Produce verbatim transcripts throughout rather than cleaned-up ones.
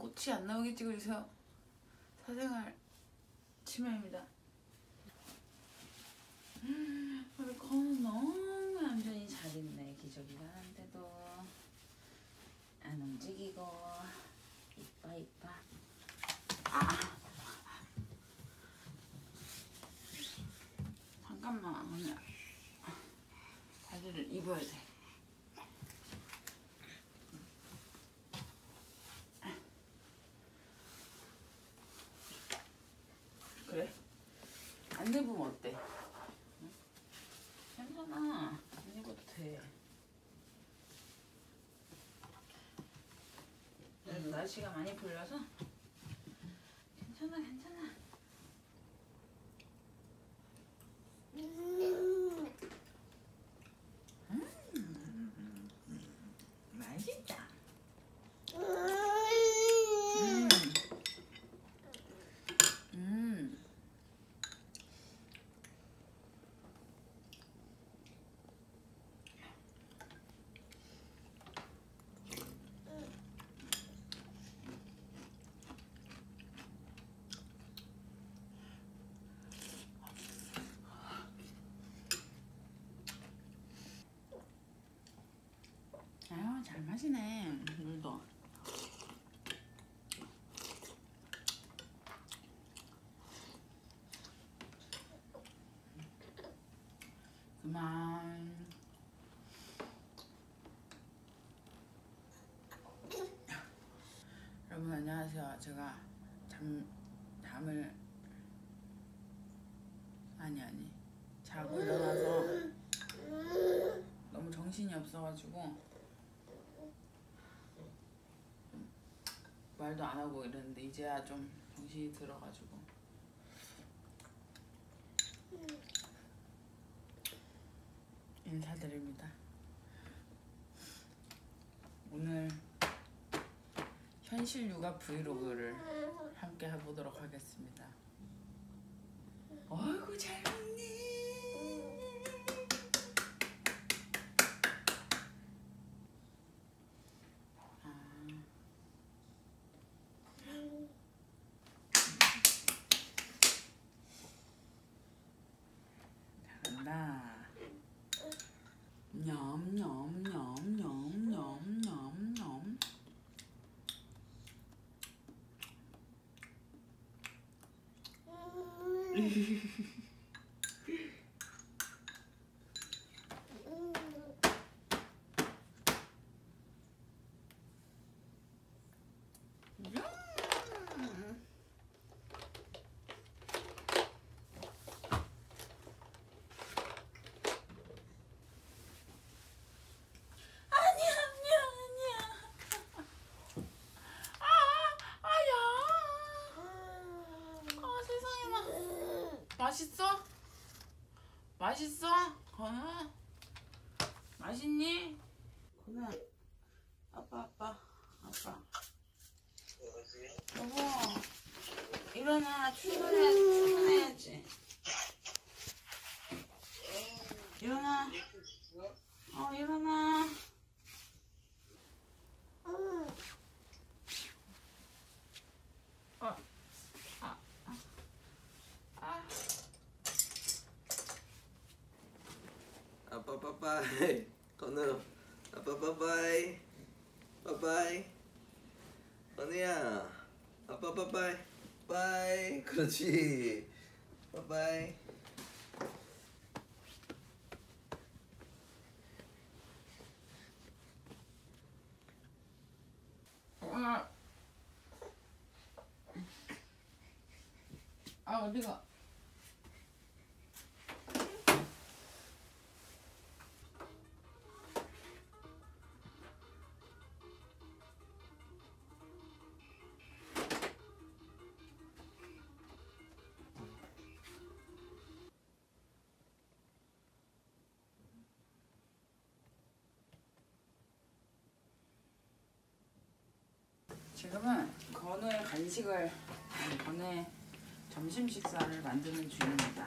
티 안 나오게 찍어주세요. 사생활 침해입니다. 음, 우리 건우 너무 얌전히 잘 있네. 기저귀가 하는데도 안 움직이고. 이뻐 이뻐. 아! 잠깐만, 오늘 바지를 입어야 돼. 그래? 안 입으면 어때? 응? 괜찮아. 안 입어도 돼. 그래도 날씨가 많이 풀려서 괜찮아, 괜찮아. 맛있다. 음. 음. 아유, 잘 마시네, 물도. 그만. 여러분 안녕하세요. 제가 잠 잠을 아니 아니 자고 일어나서 너무 정신이 없어가지고 말도 안 하고 이랬는데 이제야 좀 정신이 들어가지고 인사드립니다. 오늘 현실 육아 브이로그를 함께 해보도록 하겠습니다. 어이구 잘 먹네. 잘한다. 냠냠냠냠냠냠냠. 맛있어? 맛있어? 건우? 맛있니? 건우 아빠 아빠 아빠 여보 일어나. 출근해, 출근해야지. 일어나. 어 일어나. 어. 아. 아. 아빠 빠빠이. 건우 아빠 빠빠이. 빠빠이. 건우야 아빠 빠빠이. 빠이. 그렇지. 빠빠이. 아, 아 어디가? 지금은 건우의 간식을, 건우의 점심 식사를 만드는 중입니다.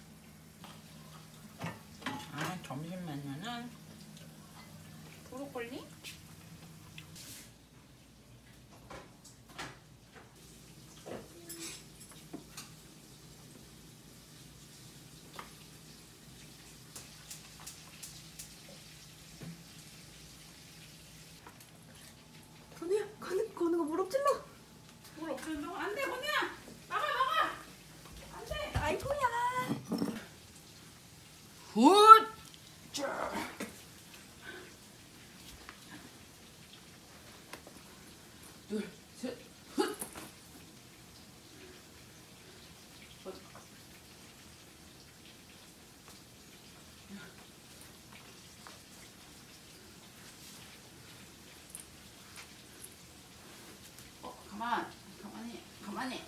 아, 점심 메뉴는 브로콜리, 셋, 훗. 어, 가만, 가만히, 가만히.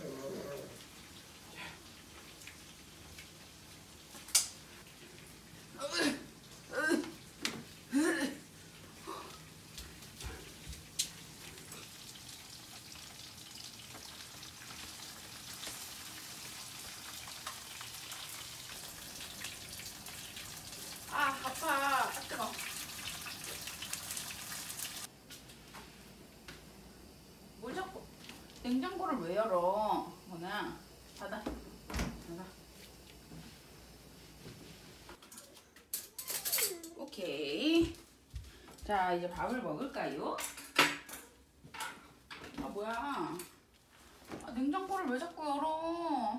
아, 아파. 아, 뜨거. 뭘 자꾸 냉장고를 왜 열어? 뭐냐? 닫아. 닫아. 오케이. 자, 이제 밥을 먹을까요? 아, 뭐야? 아, 냉장고를 왜 자꾸 열어?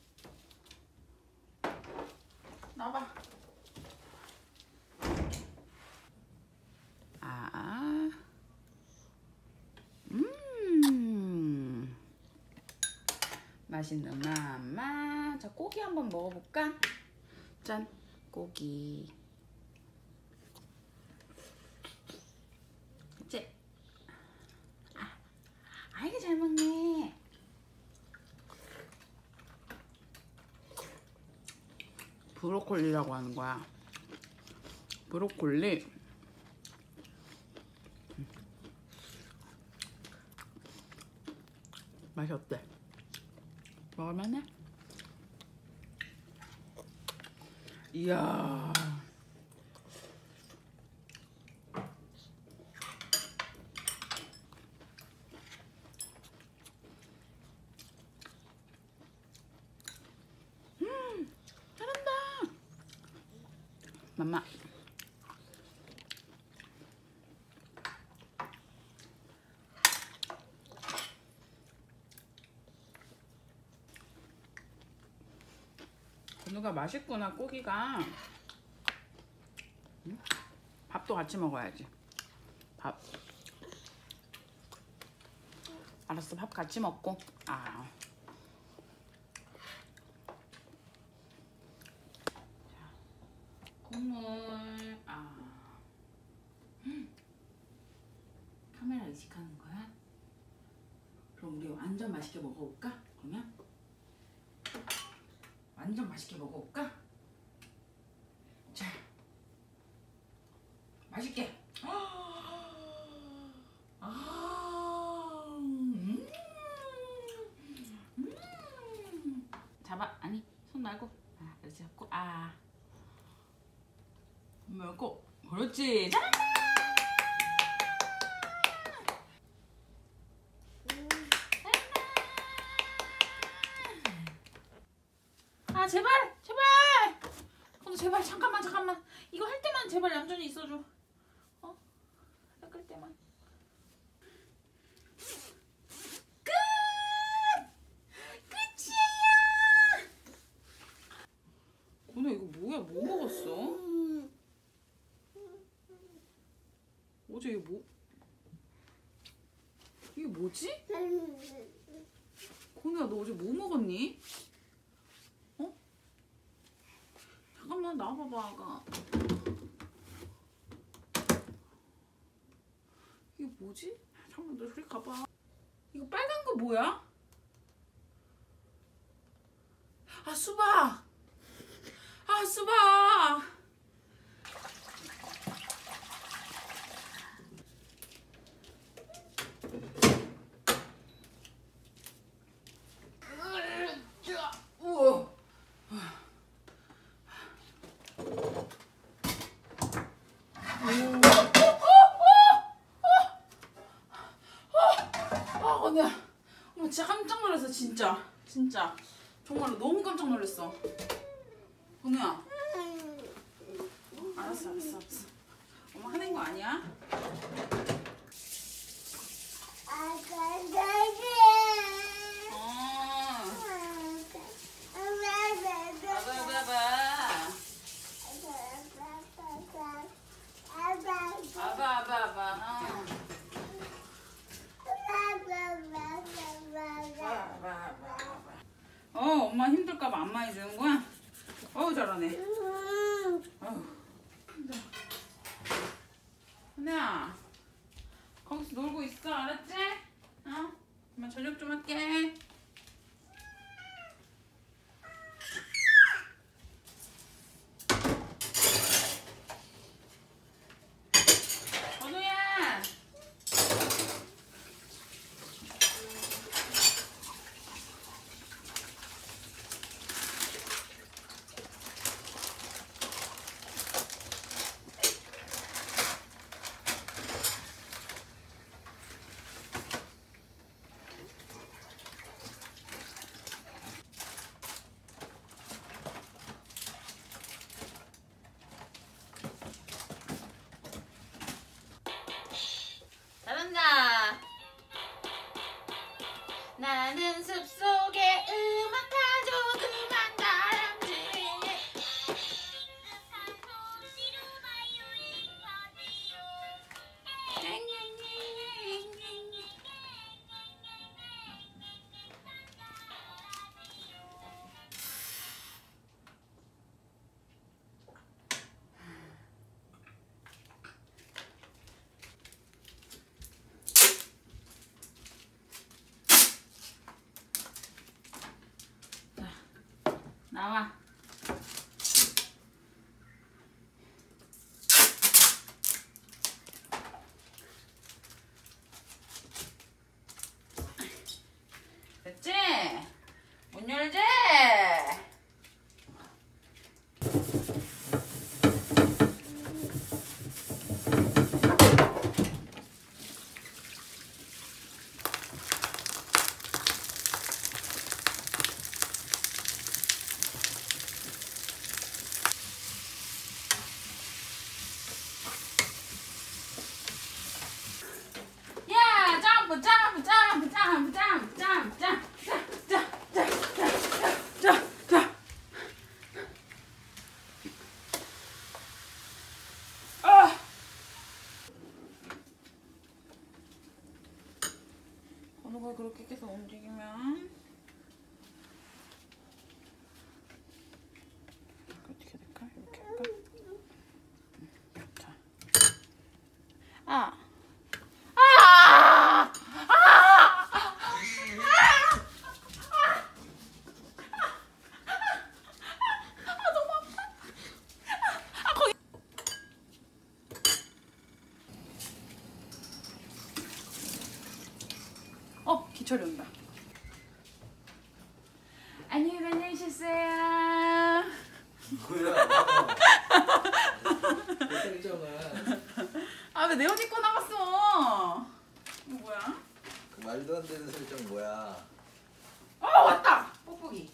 나봐. 아, 음, 맛있는 맘마. 자, 고기 한번 먹어볼까? 짠, 고기. 이제, 아, 아이고 잘 먹네. 브로콜리라고 하는 거야. 브로콜리. 맛이 어때? 먹을만해? 이야. 음, 잘한다. 맘마. 건우가 맛있구나, 고기가. 응? 밥도 같이 먹어야지. 밥. 알았어, 밥 같이 먹고. 아. 자, 국물. 아. 음. 카메라 의식하는 거야? 그럼 우리 완전 맛있게 먹어볼까? 그러면? 완전 맛있게 먹어볼까? 자, 맛있게. 아, 음, 음. 잡아. 아니, 손 말고. 아, 그렇지. 잡고. 아, 손 말고. 그렇지. 잘한다. 아, 제발, 제발. 건우 제발 잠깐만, 잠깐만. 이거 할 때만 제발 얌전히 있어줘. 어? 닦을 때만. 끝! 끝이에요. 건우 이거 뭐야? 뭐 먹었어? 어제 이거 뭐? 이게 뭐지? 건우야 너 어제 뭐 먹었니? 어? 잠깐만 나와봐봐 아가. 이게 뭐지? 잠깐만 너 저리 가봐. 이거 빨간 거 뭐야? 아 수박! 아 수박! 우와. 아 건우야, 어머 진짜 깜짝 놀랐어. 진짜 진짜 정말로 너무 깜짝 놀랐어. 건우야, 알았어 알았어 알았어. 엄마 화낸 거 아니야? 아바 아바 아바. 어. 안 많이 주는 거야? 어우 잘하네. 어우. 은혜야 거기서 놀고 있어 알았지? 어? 엄마 저녁 좀 할게. 건우야 잘한다. 나는 숲속의 음악 가져그만 다람쥐. 나와. 됐지? 문 열지? 야, 점프, 점프, 점프, 점프, 점프, 점프, 점프, 점프, 점프, 점프, 점프, 점프. 아! 건우가 그렇게 계속 움직이면 어떻게 해야 될까? 이렇게 할까? 자. 아! 아! 어, 기철이 온다. 안녕히 다녀오셨어요. 뭐야? 설정은 아, 왜 내 옷 입고 나갔어? 이거 뭐야? 그 말도 안 되는 설정 뭐야? 어, 왔다! 뽁뽁이.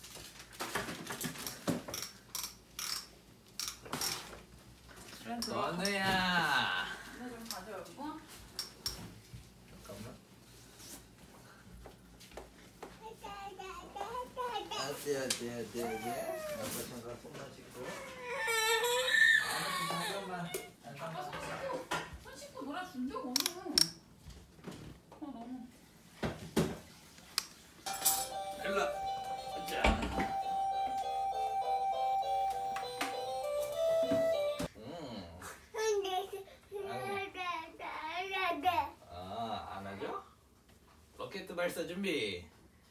건우야. 이거 좀 가져오고. 잠깐만. 아지 아지 아지 아지. 아빠 잠깐 손만 씻고. 아, 잠깐만. 아빠 손 씻고, 손 씻고 놀아준대, 오늘. 어, 너무. 일로 와. 자. 음. 아, 안아줘? 로켓 발사 준비.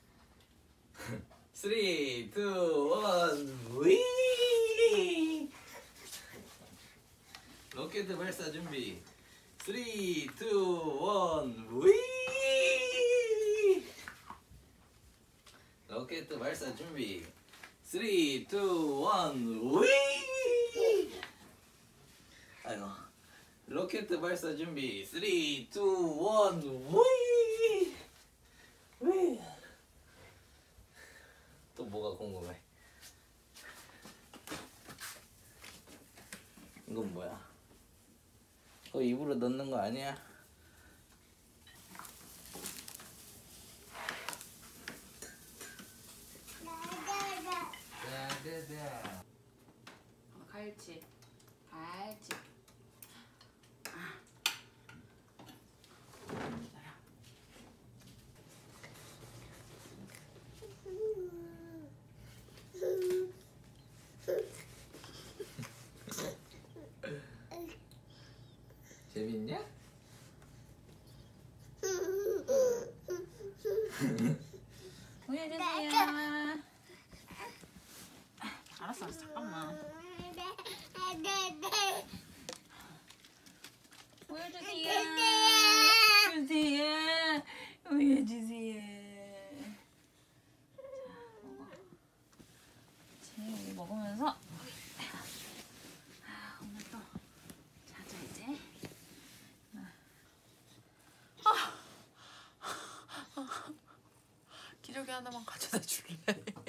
쓰리, 투, 원, 위! 로켓 발사 준비. 쓰리, 투, 원, 위! 로켓 발사 준비. 쓰리, 투, 원, 위! 아이고. 로켓 발사 준비. 쓰리, 투, 원, 위! 위! 또 뭐가 궁금해? 이건 뭐야? 그거 입으로 넣는 거 아니야? 짜자자. 갈치. 갈치. 아. 재밌냐? 보여주세요. 알았어, 알았어, 잠깐만. 보여주세요. 주세요. 보여주세요. 자, 먹어. 자, 이거 먹으면서 아, 오늘 또 자자 이제. 아, 기저귀 하나만 가져다 줄래?